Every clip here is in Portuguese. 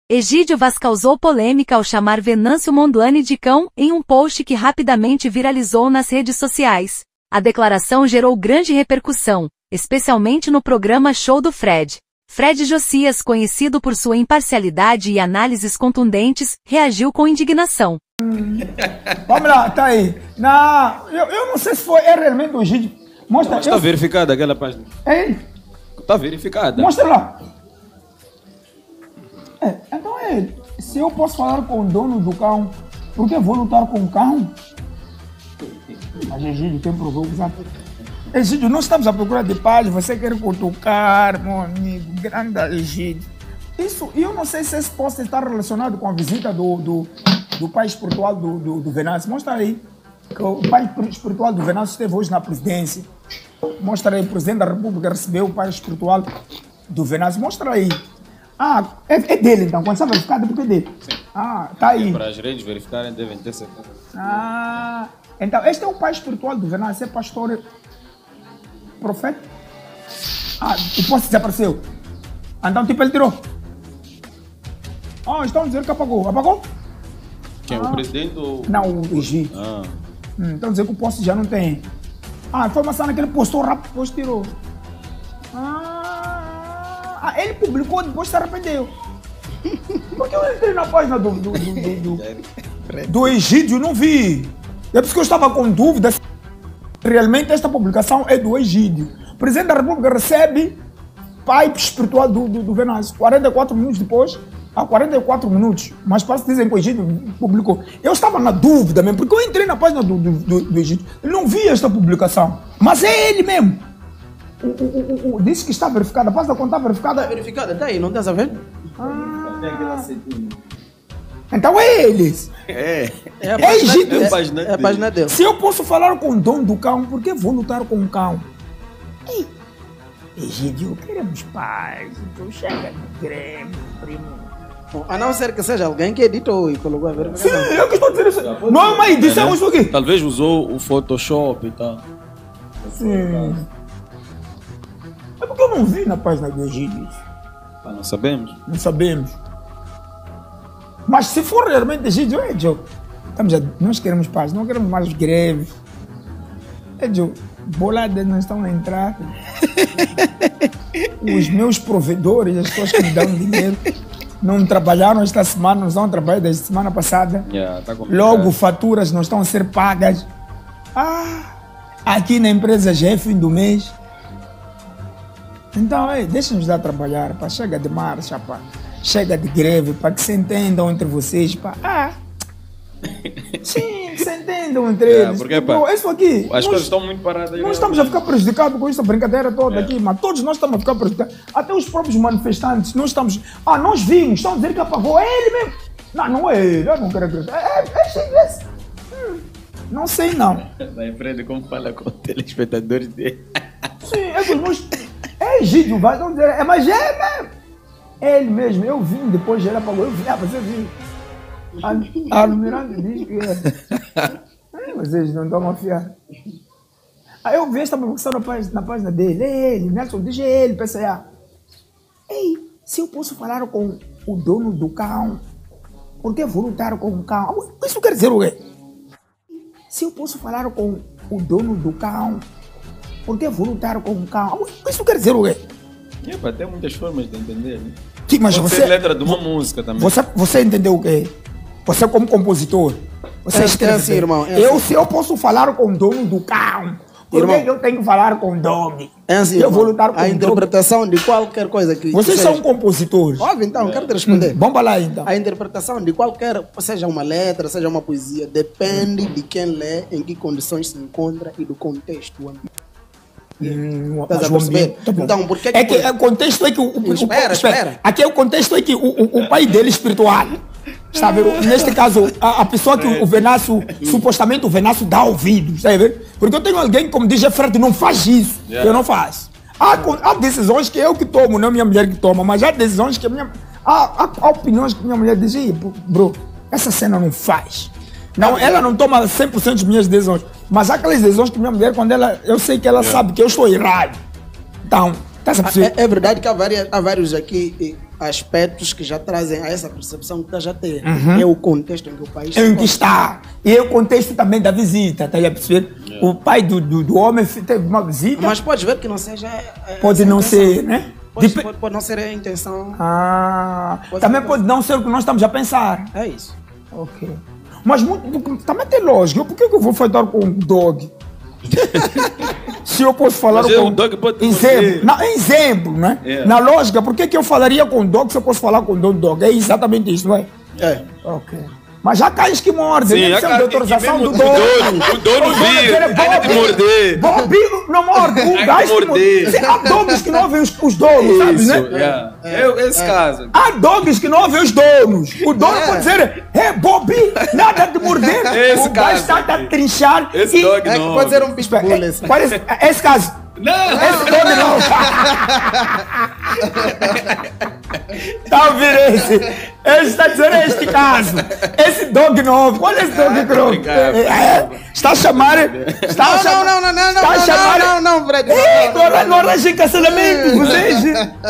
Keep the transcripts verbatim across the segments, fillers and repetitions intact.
Egídio Vaz causou polêmica ao chamar Venâncio Mondlane de cão, em um post que rapidamente viralizou nas redes sociais. A declaração gerou grande repercussão, especialmente no programa Show do Fred. Fred Josias, conhecido por sua imparcialidade e análises contundentes, reagiu com indignação. Hum. Vamos lá, tá aí. Na, eu, eu não sei se foi é realmente o Egídio. Mostra. Mas está eu... verificada aquela página. É ele? Está verificada. Mostra lá. É, então é ele. Se eu posso falar com o dono do cão, por que vou lutar com o cão? Mas Egídio tem provou, sabe? Egídio, nós estamos à procura de paz, você quer cutucar, meu amigo, grande Egídio. Isso, eu não sei se esse post está relacionado com a visita do, do, do pai espiritual do, do, do Venâncio. Mostra aí, que o pai espiritual do Venâncio esteve hoje na presidência. Mostra aí, o presidente da República recebeu o pai espiritual do Venâncio. Mostra aí. Ah, é, é dele então, quando está verificado é porque é dele. Sim. Ah, tá aí. É para as redes verificarem, devem ter certeza. Ah, então este é o pai espiritual do Venâncio, é pastor profeta. Ah, o posto desapareceu. Então tipo ele tirou. Ah, estão dizendo que apagou. Apagou? Quem? Ah. O presidente ou... Não, o Egídio. Ah. Hum, estão dizendo que o posto já não tem. Ah, a informação naquele postou rápido, depois tirou. Ah, ah, ele publicou, depois se arrependeu. Porque eu entrei na página do, do, do, do, do, do Egídio e não vi. É por isso que eu estava com dúvida se realmente esta publicação é do Egídio. O presidente da República recebe pai espiritual do, do, do Venâncio. quarenta e quatro minutos depois, há quarenta e quatro minutos, mas parece que dizem que o Egídio publicou. Eu estava na dúvida mesmo, porque eu entrei na página do, do, do, do Egídio e não vi esta publicação. Mas é ele mesmo. O, o, o, o, disse que está verificada, a página da conta está verificada. Está verificada, está aí, não estás a ver? Ah. Então é eles. É. É a é página, Egídio. É, é a página, é a página dele. Se eu posso falar com o dono do cão, por que vou lutar com o cão? Ei, Egídio, queremos paz. Então chega de greve, primo. A não ser que seja alguém que editou e colocou a verificação. Sim, eu que estou dizendo isso. Não é uma edição, isso aqui. Talvez usou o Photoshop e tal. Sim. É porque eu não vi na página do Egídio. Ah, não sabemos. Não sabemos. Mas se for realmente Egídio, é Joe. Estamos a, nós queremos paz, não queremos mais greves. É Joe, boladas não estão a entrar. Os meus provedores, as pessoas que me dão dinheiro, não trabalharam esta semana, não estão a trabalhar desde semana passada. Yeah, tá Logo, faturas não estão a ser pagas. Ah, aqui na empresa já é fim do mês. Então, é, deixa-nos dar a trabalhar, pá. Chega de marcha, pá. Chega de greve, para que se entendam entre vocês, pá. Ah, sim, se entendam entre yeah, eles. Porque, pá, Pô, isso aqui, as nós, coisas estão muito paradas. Nós estamos a ficar prejudicados com esta brincadeira toda yeah. aqui, mas todos nós estamos a ficar prejudicados. Até os próprios manifestantes, nós estamos... Ah, nós vimos, estão a dizer que apagou, é ele mesmo. Não, não é ele, eu não quero acreditar. É, é, é esse. Hum, não sei, não. Vai Fred, como fala com os telespectadores dele. Sim, é que os meus... É Egídio, vai, não dizer, é, mas é mesmo. É ele mesmo, eu vim, depois ele apagou, eu vim, ah, você viu. A Almirante diz que é. É, vocês não estão a fiar. Aí eu vi esta publicação na página, na página dele, é ele, Nelson diz, é ele, P C A. Ei, se eu posso falar com o dono do cão, por que vou lutar com o cão? Isso quer dizer o quê? Se eu posso falar com o dono do cão, por que vou lutar com o cão? Isso quer dizer o quê? É, pá, tem muitas formas de entender, né? Que, mas Pode você, ser letra de uma música também. Você, você entendeu o quê? Você como compositor, você é, escreve. É assim, irmão, é eu, assim. se eu posso falar com o dono do cão, por irmão, que eu tenho que falar com o dog? É assim, eu irmão, vou lutar com a o interpretação dog. De qualquer coisa que... Vocês que são seja. compositores. Óbvio, então, é. quero te responder. Hum, vamos lá, então. A interpretação de qualquer, seja uma letra, seja uma poesia, depende de quem lê, em que condições se encontra e do contexto. Hum, Estás a perceber? Tá então, por que é que por... o contexto é que o, o, espera, o, espera. Aqui é o contexto é que o, o, o pai dele é espiritual. Está vendo? Neste caso, a, a pessoa que o, o Venâncio, supostamente o Venâncio dá ouvido, está vendo? Porque eu tenho alguém que, como diz Fred, não faz isso, yeah. eu não faço. Há, há decisões que eu que tomo, não minha mulher que toma, mas há decisões que a minha... Há, há, há opiniões que minha mulher diz, bro, essa cena não faz. Não, ela não toma cem por cento das minhas decisões, mas há aquelas decisões que minha mulher, quando ela, eu sei que ela yeah. sabe que eu estou errado. Então, tá é, é verdade que há, várias, há vários aqui aspectos que já trazem a essa percepção que está já ter. Uhum. É o contexto em que o país Em que está. E é o contexto também da visita, está a perceber? Yeah. O pai do, do, do homem teve uma visita. Mas pode ver que não seja. É, pode não ser, né? Pode, Dep pode, pode não ser a intenção. Ah, pode também pode não ser o que nós estamos a pensar. É isso. Ok. Mas muito, também tem lógica. Por que, que eu vou falar com um dog? Se eu posso falar Mas com um dog pode exemplo, na, exemplo, né? Yeah. Na lógica, por que, que eu falaria com um dog se eu posso falar com um dog? É exatamente isso, não é? É. Ok. Mas já cães que mordem, Sim, nem precisa de autorização do dono. O dono vira, há de morder. Bob não morde, o gajo que morde. Há dogs que não ouvem os, os donos, sabe, né? Yeah. É, é esse é. caso. Há dogs que não ouvem os donos. O dono é. pode dizer, é Bob, nada de morder. Esse o gajo está a trinchar. Esse e... dog é não. Pode ser um pitbull. É, esse. Parece, esse caso. Não, esse dog não. Está a ouvir esse? Esse está a dizer este caso. Esse dog novo. Olha esse dog novo. É, é, está a chamar. Está não, a chamar. Não, não, não, não, está a não, chamar, não, não, não, Fred. Ei, não, não arranjem cancelamento. Vocês.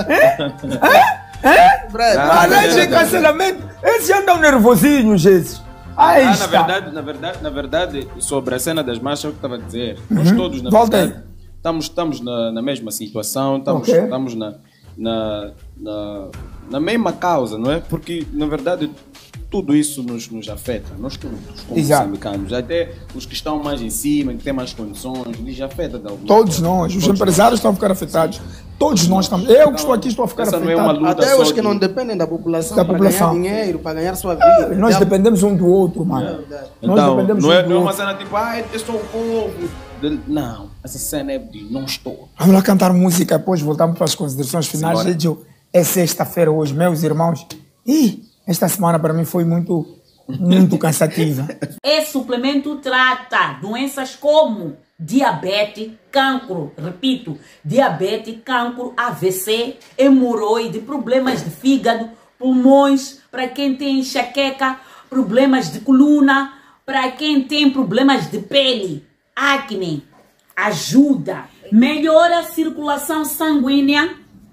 É? É? Não arranjem cancelamento. Esses andam nervosinhos, esses. Aí ah, está. na verdade, na verdade, na verdade, sobre a cena das marchas, é o que estava a dizer. Uhum. Nós todos, na Volta verdade, estamos, estamos na, na mesma situação, estamos, okay. estamos na, na, na, na mesma causa, não é? Porque, na verdade, tudo isso nos, nos afeta, nós todos, como moçambicanos. Até os que estão mais em cima, que têm mais condições, lhes afeta de alguma Todos forma. nós, os todos empresários nós. estão a ficar afetados. Todos nós estamos. Eu que estou aqui estou a ficar Essa afetado. não é uma luta Até os só que de... não dependem da população, da para população. ganhar dinheiro, para ganhar sua vida. É, nós Já... dependemos um do outro, mano. É, nós então, dependemos não um é, do não é uma outro. cena tipo, ah, eu sou o povo. De... Não, essa cena é de não estou. Vamos lá cantar música, depois voltamos para as considerações finais. Gente, é sexta-feira hoje, meus irmãos. E esta semana para mim foi muito, muito cansativa. Esse suplemento trata doenças como diabetes, cancro, repito, diabetes, cancro, A V C, hemorroide, problemas de fígado, pulmões, para quem tem enxaqueca, problemas de coluna, para quem tem problemas de pele, acne, ajuda, melhora a circulação sanguínea,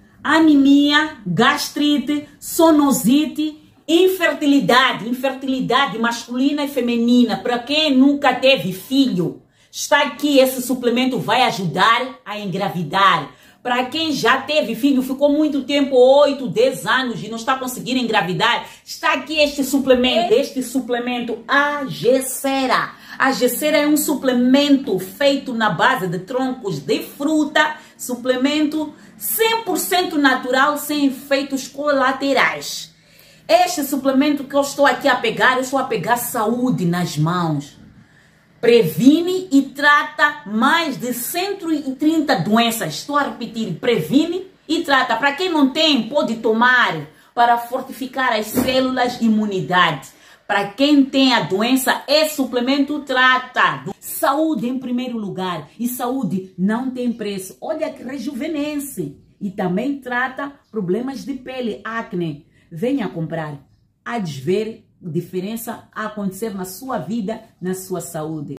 anemia, gastrite, sonosite, infertilidade, infertilidade masculina e feminina, para quem nunca teve filho. Está aqui, esse suplemento vai ajudar a engravidar. Para quem já teve filho, ficou muito tempo, oito, dez anos e não está conseguindo engravidar, está aqui este suplemento, este suplemento Agessera. Agessera é um suplemento feito na base de troncos de fruta, suplemento cem por cento natural, sem efeitos colaterais. Este suplemento que eu estou aqui a pegar, eu estou a pegar saúde nas mãos. Previne e trata mais de cento e trinta doenças. Estou a repetir, previne e trata. Para quem não tem, pode tomar para fortificar as células de imunidade. Para quem tem a doença, esse suplemento trata. Saúde em primeiro lugar. E saúde não tem preço. Olha que rejuvenesce. E também trata problemas de pele, acne. Venha comprar. Há de ver diferença a acontecer na sua vida, na sua saúde.